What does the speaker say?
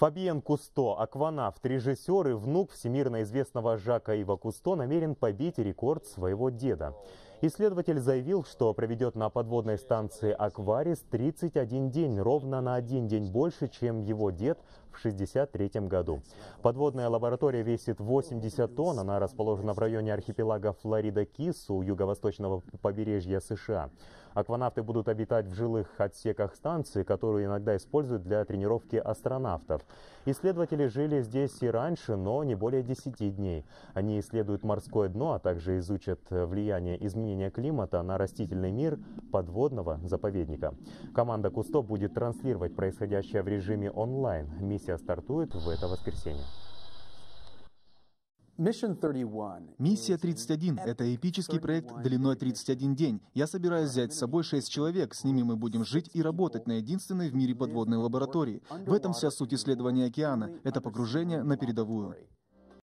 Фабиен Кусто, акванавт, режиссер и внук всемирно известного Жака-Ива Кусто, намерен побить рекорд своего деда. Исследователь заявил, что проведет на подводной станции «Акварис» 31 день, ровно на 1 день больше, чем его дед в 1963 году. Подводная лаборатория весит 80 тонн, она расположена в районе архипелага Флорида-Кис у юго-восточного побережья США. Акванавты будут обитать в жилых отсеках станции, которую иногда используют для тренировки астронавтов. Исследователи жили здесь и раньше, но не более 10 дней. Они исследуют морское дно, а также изучат влияние изменения климата на растительный мир подводного заповедника. Команда Кусто будет транслировать происходящее в режиме онлайн. Миссия стартует в это воскресенье. Миссия 31 – это эпический проект длиной 31 день. Я собираюсь взять с собой 6 человек. С ними мы будем жить и работать на единственной в мире подводной лаборатории. В этом вся суть исследования океана. Это погружение на передовую.